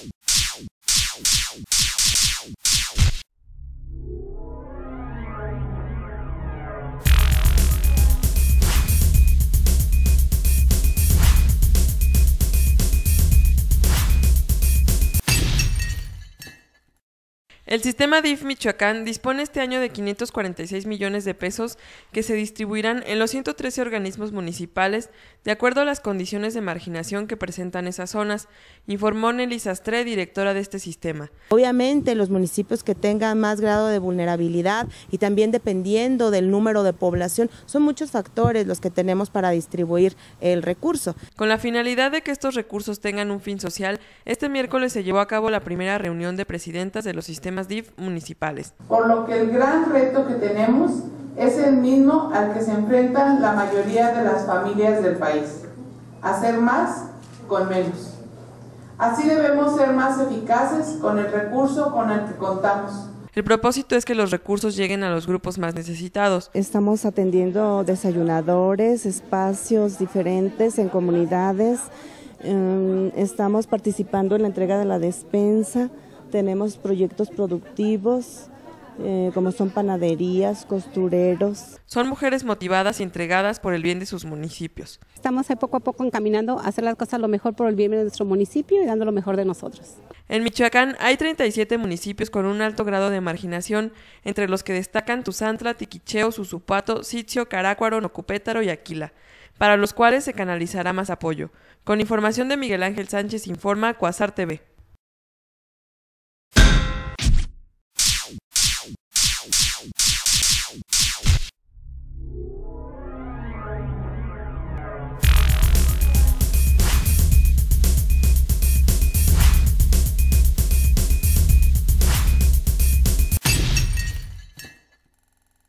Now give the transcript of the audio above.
El sistema DIF Michoacán dispone este año de 546 millones de pesos que se distribuirán en los 113 organismos municipales de acuerdo a las condiciones de marginación que presentan esas zonas, informó Nelly Sastre, directora de este sistema. Obviamente los municipios que tengan más grado de vulnerabilidad y también dependiendo del número de población, son muchos factores los que tenemos para distribuir el recurso. Con la finalidad de que estos recursos tengan un fin social, este miércoles se llevó a cabo la primera reunión de presidentas de los sistemas DIF municipales. Por lo que el gran reto que tenemos es el mismo al que se enfrentan la mayoría de las familias del país: hacer más con menos. Así debemos ser más eficaces con el recurso con el que contamos. El propósito es que los recursos lleguen a los grupos más necesitados. Estamos atendiendo desayunadores, espacios diferentes en comunidades, estamos participando en la entrega de la despensa. Tenemos proyectos productivos, como son panaderías, costureros. Son mujeres motivadas y entregadas por el bien de sus municipios. Estamos poco a poco encaminando a hacer las cosas lo mejor por el bien de nuestro municipio y dando lo mejor de nosotros. En Michoacán hay 37 municipios con un alto grado de marginación, entre los que destacan Tuzantla, Tiquicheo, Susupato, Sitzio, Carácuaro, Nocupétaro y Aquila, para los cuales se canalizará más apoyo. Con información de Miguel Ángel Sánchez, informa Cuasar TV.